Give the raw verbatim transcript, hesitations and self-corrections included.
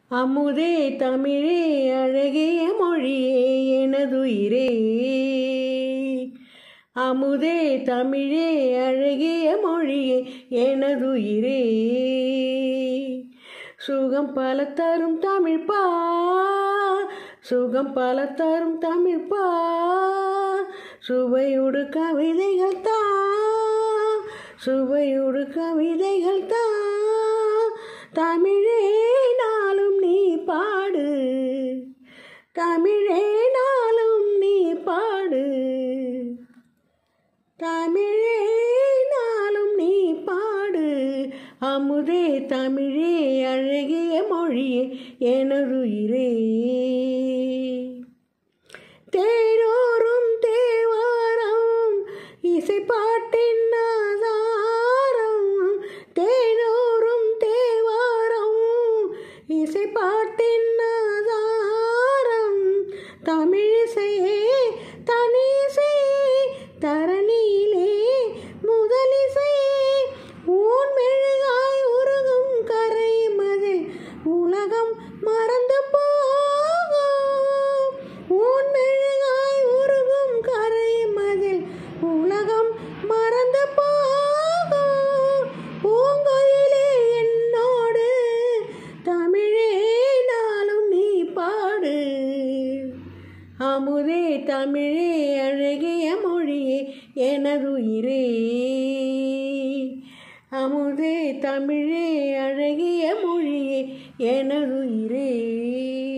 அமுதே தமிழே அழகிய மொழியே எனதுயிரே. அமுதே தமிழே அழகிய மொழியே எனதுயிரே. சுகம் பல தரும் தமிழ்ப்பா, சுகம் பல தரும் தமிழ்ப்பா. சுவையோடு கவிதைகள் தா, சுவையோடு கவிதைகள் தா. தமிழே நாளும் நீ பாடு, தமிழே நாளும் நீ பாடு. தமிழே நாளும் நீ பாடு. அமுதே தமிழே அழகிய மொழியே எனதுயிரே. தேனோரும் தேவாரம் இசைப்பாட்டின் ஆதாரம். தேனோரும் தேவாரம் இசைப்பாட்டின் ஆதாரம். தமிழிசையே தனிசையே தரணியிலே முதலிசையே. ஊன் மெழுகாய் உருகும் கரை மதில் உலகம் மறந்து போகும். ஊன் மெழுகாய் உருகும் கரை மதில் உலகம் மறந்து போகும். பூங்கொயிலே என்னோடு தமிழே நாளும் நீ பாடு. அமுதே தமிழே அழகிய மொழியே எனதுயிரே. அமுதே தமிழே அழகிய மொழியே எனதுயிரே.